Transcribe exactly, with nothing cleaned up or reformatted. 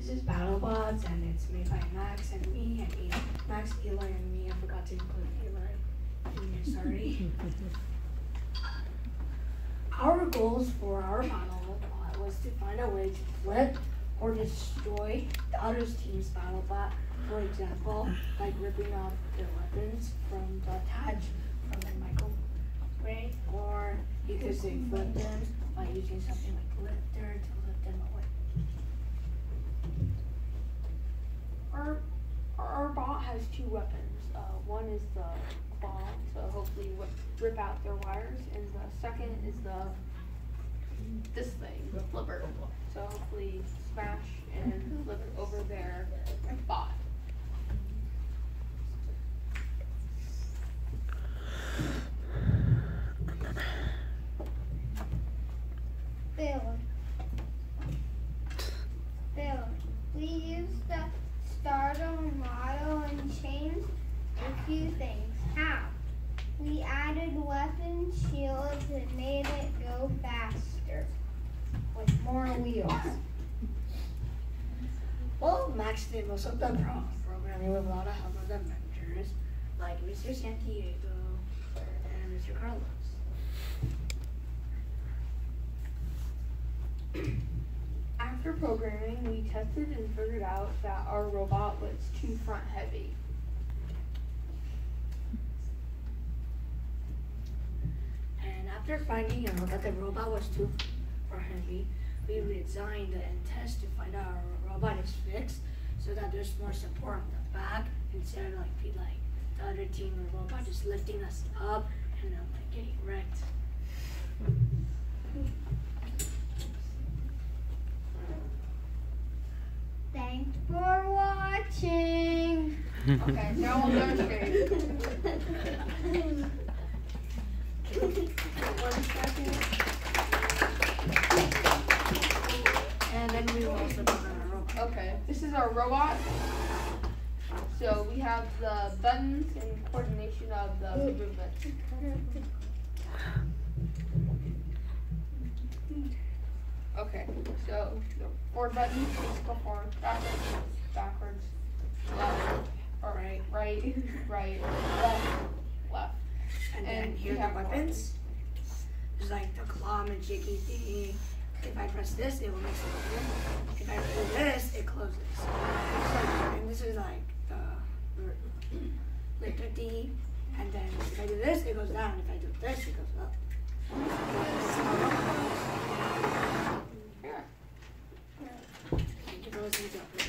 This is BattleBots, and it's made by Max and me, and Eli. Max, Eli, and me. I forgot to include Eli. I'm sorry. Our goals for our BattleBot was to find a way to flip or destroy the other team's BattleBot. For example, like ripping off their weapons from the attach from the microwave, or you could say flip them by using something like lifter to lift them away. Our, our bot has two weapons. Uh, one is the bomb, so hopefully whip, rip out their wires, and the second is the this thing, the flipper. So hopefully smash and flip over their bot. Bill. Bill, we used the starter model and changed a few things. How? We added weapon shields and made it go faster with more wheels. Well, Max did most of the pro programming with a lot of help of the mentors, like Mister Santiago and Mister Carlos. After programming, we tested and figured out that our robot was too front heavy. And after finding out that the robot was too front heavy, we redesigned and tested to find out our robot is fixed so that there's more support on the back instead of like be like the other team or robot just lifting us up and then like getting wrecked. Thanks for watching. Okay, now I'll demonstrate. One second. And then we will also put on our robot. Okay, this is our robot. So we have the buttons and coordination of the movement. Okay, so the forward button is go forward, backwards, backwards, left, or right, right, right, left, left. And, And then here we are have the weapons. There's like the claw and shaky thing. If I press this, it will make it open. If I do this, it closes. So, and this is like the lifter D. And then if I do this, it goes down. If I do this, it goes up. Here. It goes into